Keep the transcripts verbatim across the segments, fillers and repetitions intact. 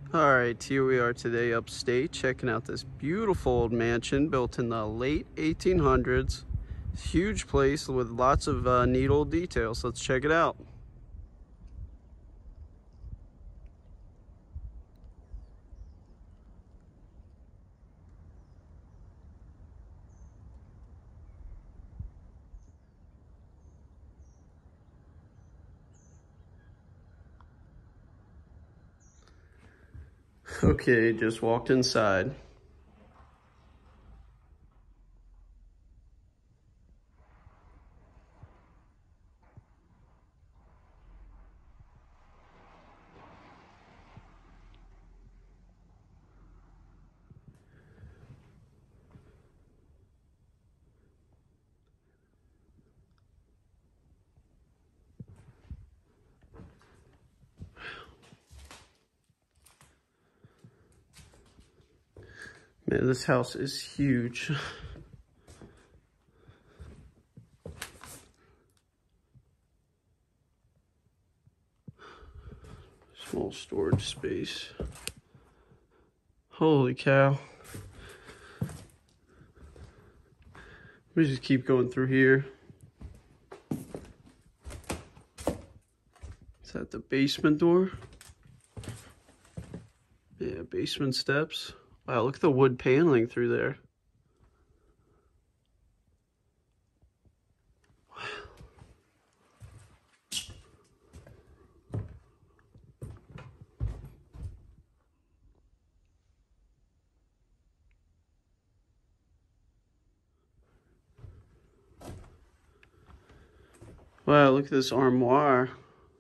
All right, here we are today upstate, checking out this beautiful old mansion built in the late eighteen hundreds. Huge place with lots of uh, neat old details. Let's check it out. Okay, just walked inside. Man, this house is huge. Small storage space. Holy cow. Let me just keep going through here. Is that the basement door? Yeah, basement steps. Wow, look at the wood paneling through there. Wow, look at this armoire.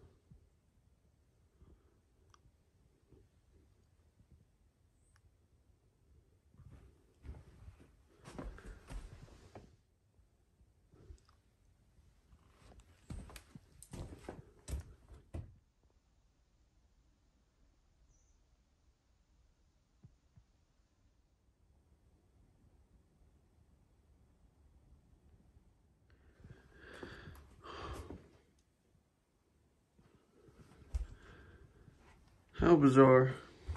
How bizarre.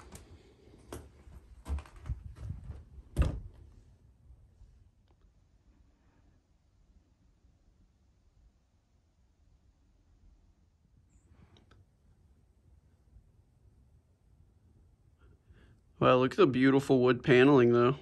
Wow, look at the beautiful wood paneling though.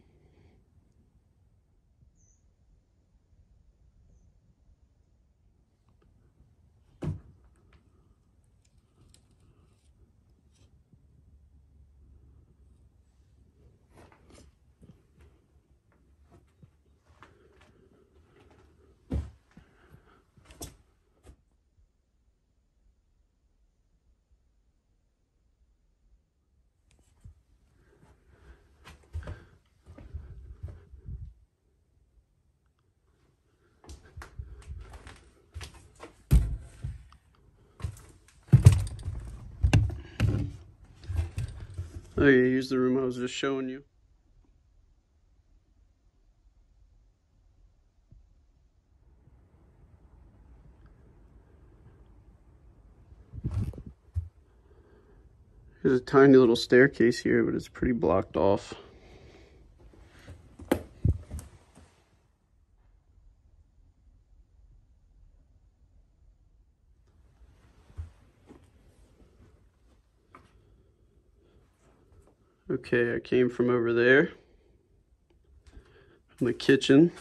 Oh yeah, here's the room I was just showing you. There's a tiny little staircase here, but it's pretty blocked off. Okay, I came from over there, from the kitchen.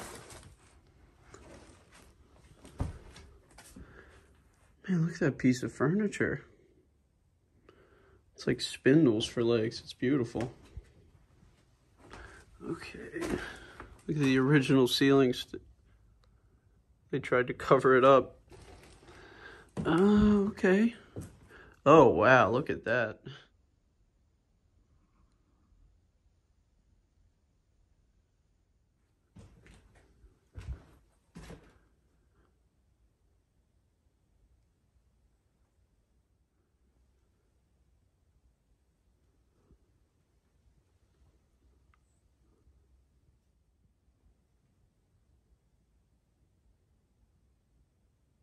Man, look at that piece of furniture. It's like spindles for legs. It's beautiful. Okay, look at the original ceilings. They tried to cover it up. Oh, okay. Oh, wow, look at that.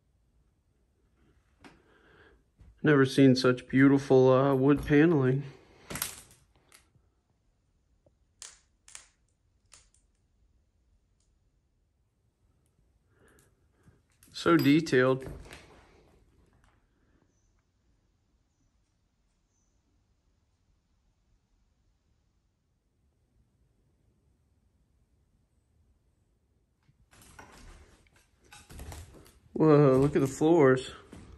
Never seen such beautiful uh, wood paneling. So detailed. Whoa, look at the floors.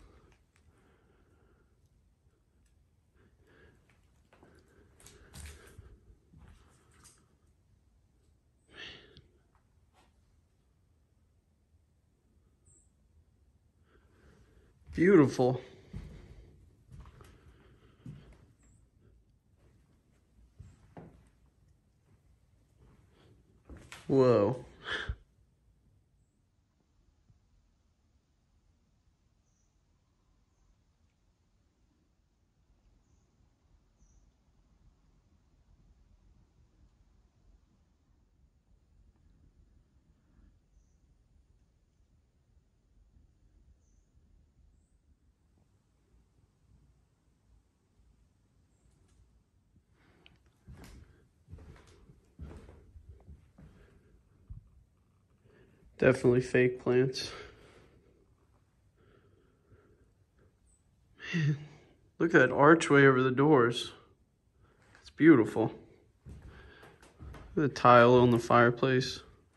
Beautiful. Whoa. Definitely fake plants. Man, look at that archway over the doors. It's beautiful. The tile on the fireplace.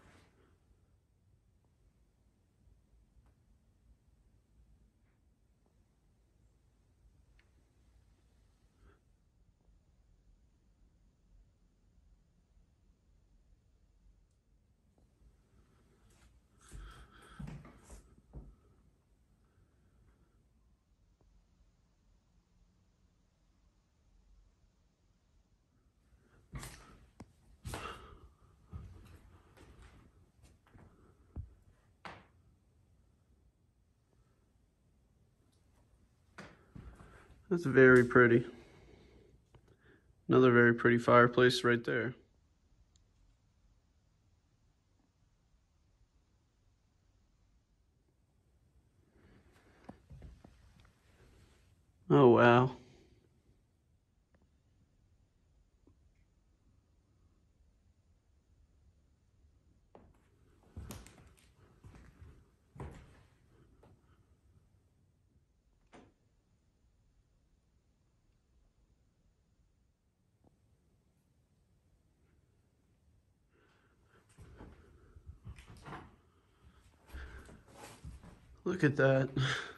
That's very pretty. Another very pretty fireplace right there. Oh, wow. Look at that.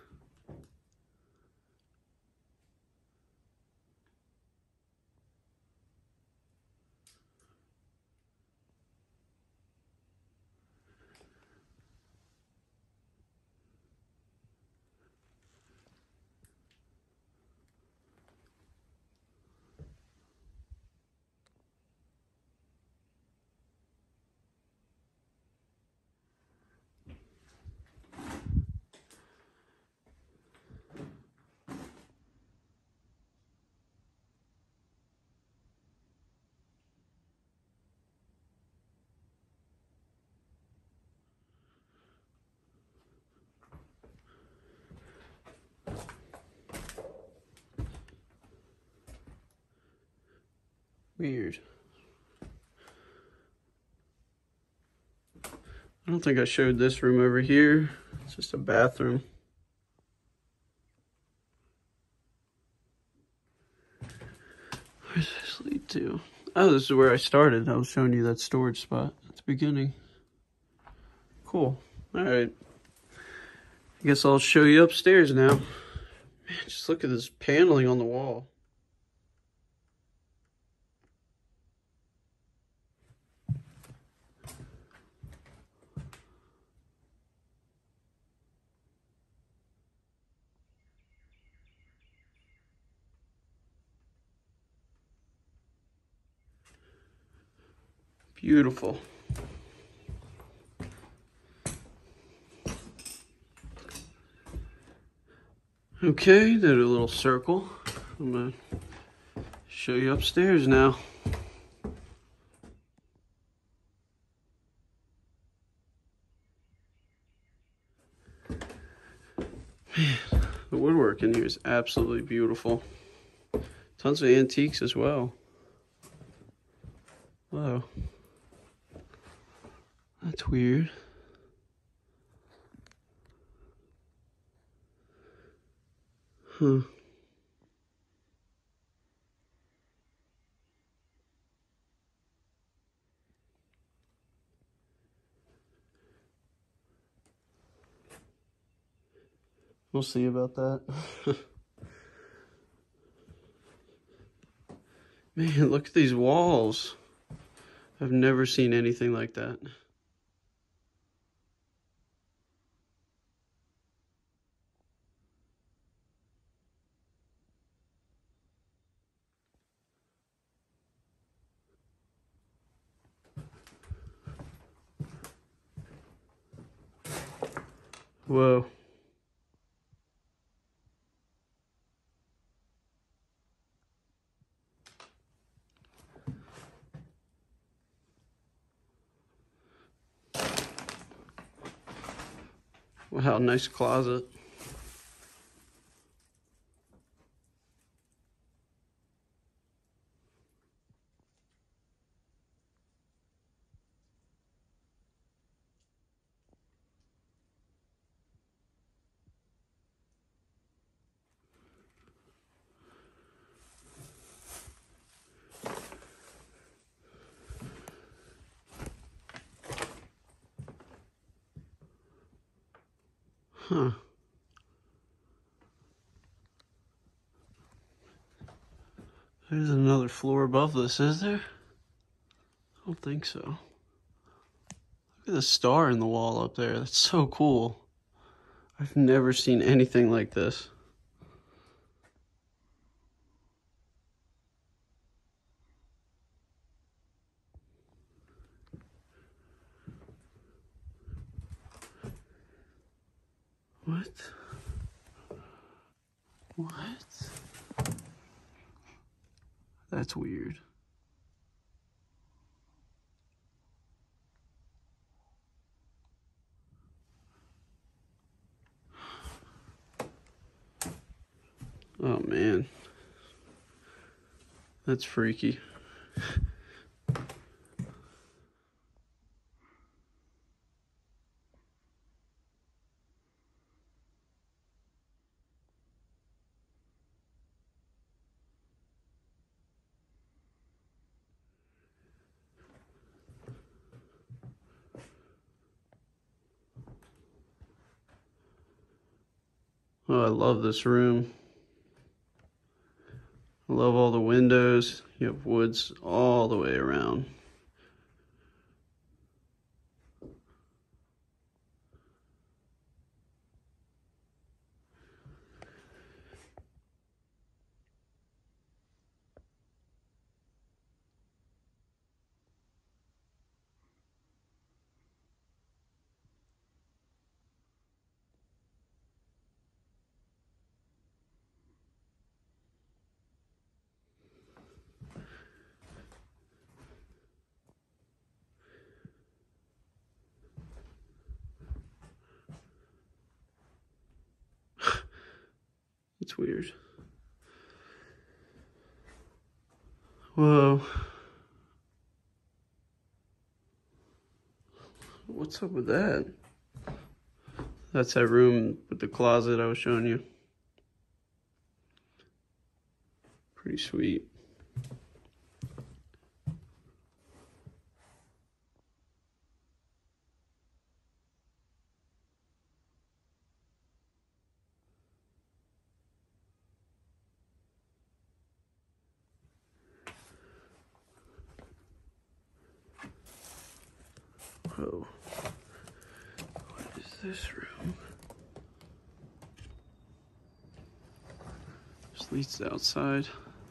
Weird. I don't think I showed this room over here. It's just a bathroom. Where does this lead to? Oh, this is where I started. I was showing you that storage spot at the beginning. Cool. All right. I guess I'll show you upstairs now. Man, just look at this paneling on the wall. Beautiful. Okay, did a little circle. I'm gonna show you upstairs now. Man, the woodwork in here is absolutely beautiful. Tons of antiques as well. Whoa. That's weird. Huh. We'll see about that. Man, look at these walls. I've never seen anything like that. Whoa. Wow, nice closet. Huh. There's another floor above this, is there? I don't think so. Look at the star in the wall up there. That's so cool. I've never seen anything like this. What? What? That's weird. Oh man. That's freaky. Oh, I love this room. I love all the windows. You have woods all the way around. It's weird. Whoa. What's up with that? That's that room with the closet I was showing you. Pretty sweet. Whoa. What is this room? This leads outside.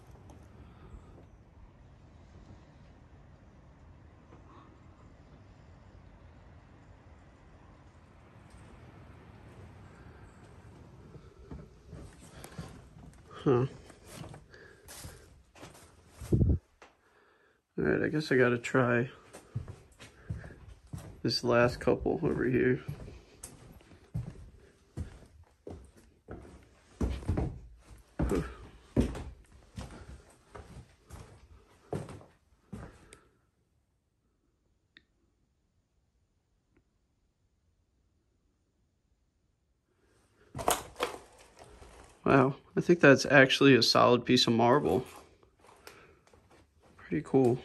Huh. Alright, I guess I gotta try this last couple over here. Wow, I think that's actually a solid piece of marble. Pretty cool.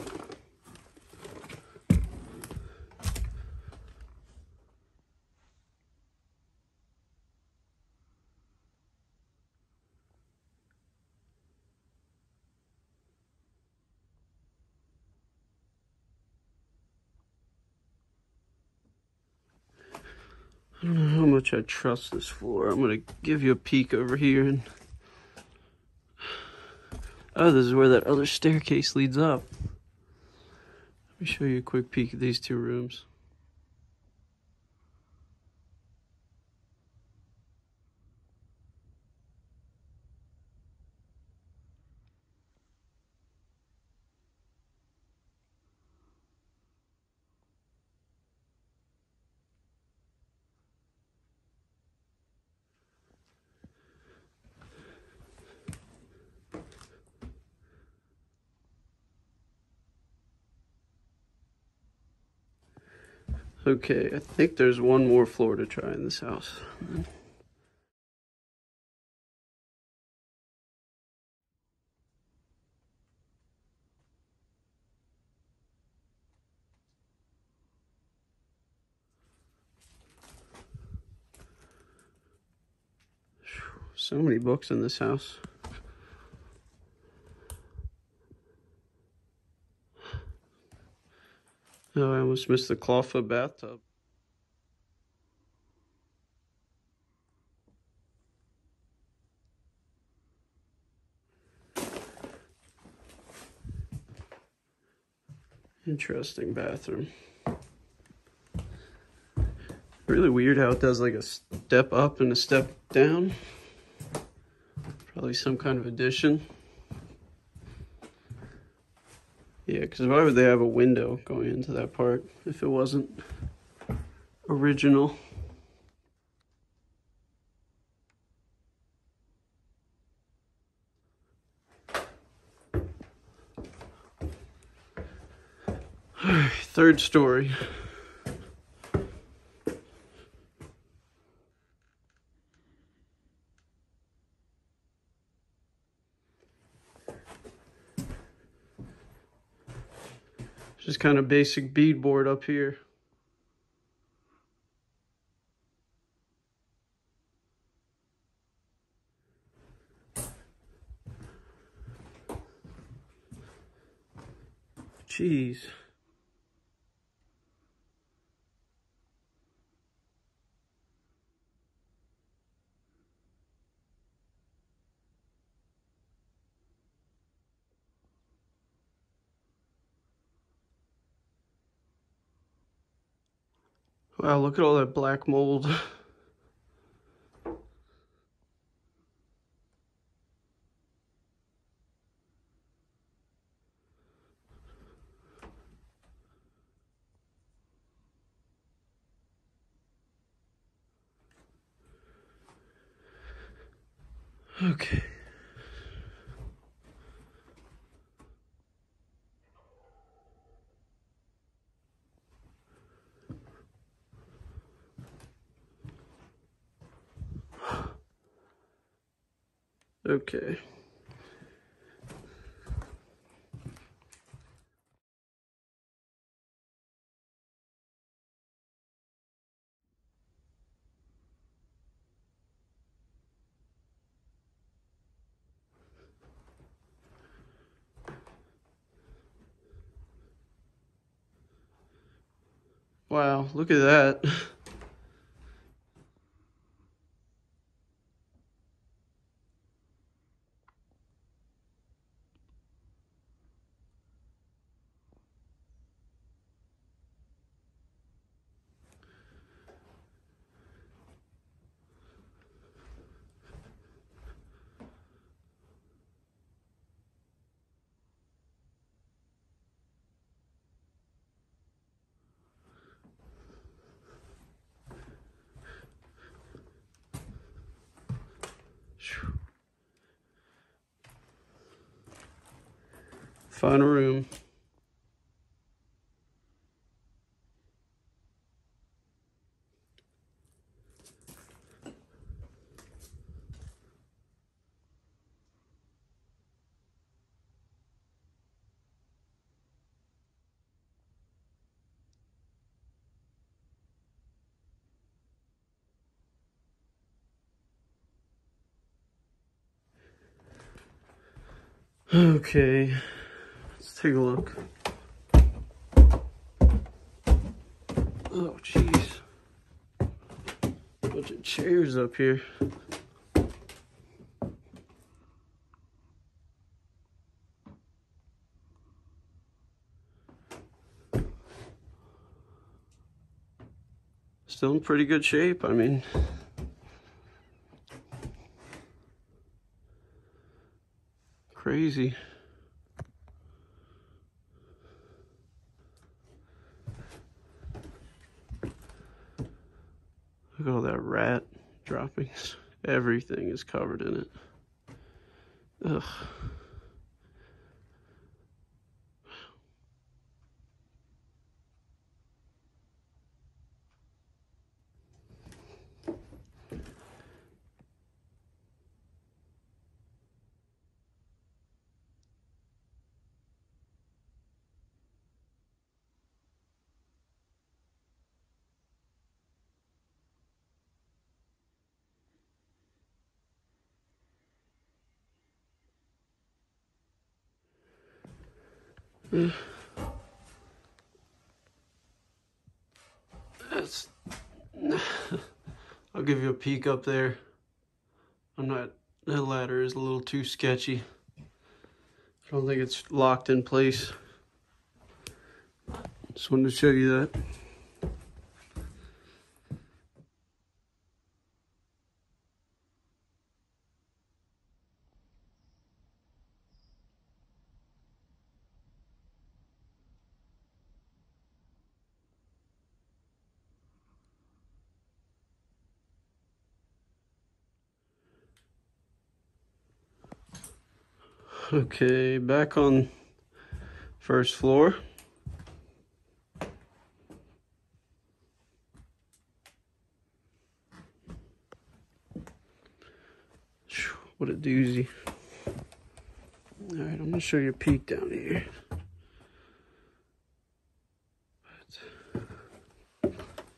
I don't know how much I trust this floor. I'm gonna give you a peek over here. And oh, this is where that other staircase leads up. Let me show you a quick peek at these two rooms. Okay, I think there's one more floor to try in this house. So many books in this house. Oh, I almost missed the clawfoot bathtub. Interesting bathroom. Really weird how it does like a step up and a step down. Probably some kind of addition. Yeah, because why would they have a window going into that part if it wasn't original? Alright, third story. Just kind of basic beadboard up here. Jeez. Wow, look at all that black mold. Okay. Okay. Wow, look at that. Final room. Okay, let's take a look. Oh, jeez. Bunch of chairs up here. Still in pretty good shape, I mean. Crazy. Look at all that rat droppings. Everything is covered in it. Ugh. That's. I'll give you a peek up there. I'm not. That ladder is a little too sketchy. I don't think it's locked in place. Just wanted to show you that. Okay, back on first floor. What a doozy. All right, I'm gonna show you a peek down here. But,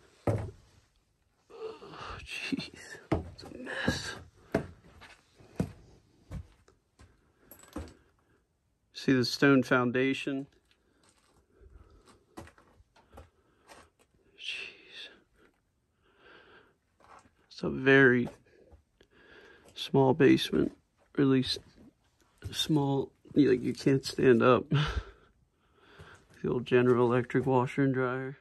oh, jeez, it's a mess. See the stone foundation? Jeez. It's a very small basement, or at least small, like you can't stand up. The old General Electric washer and dryer.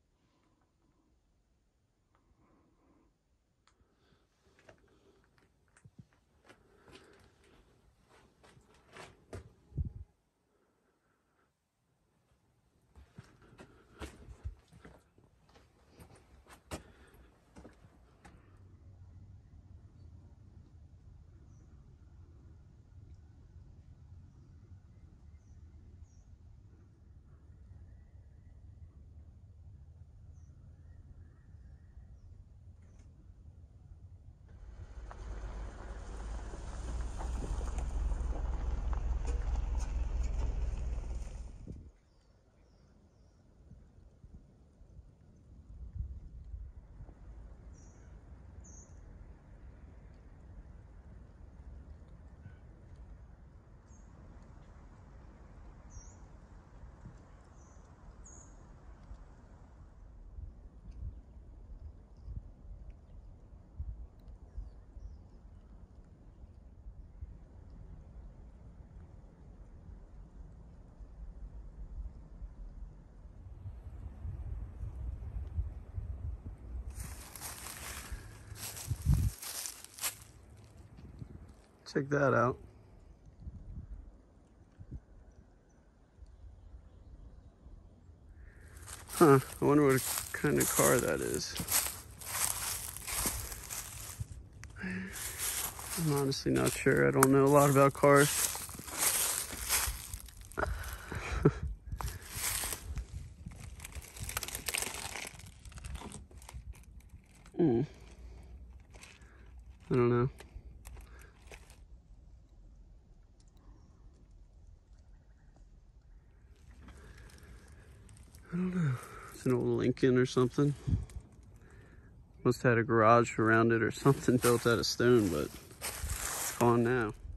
Check that out. Huh, I wonder what kind of car that is. I'm honestly not sure. I don't know a lot about cars. Hmm. I don't know. I don't know. It's an old Lincoln or something. Must have had a garage around it or something built out of stone, but it's gone now.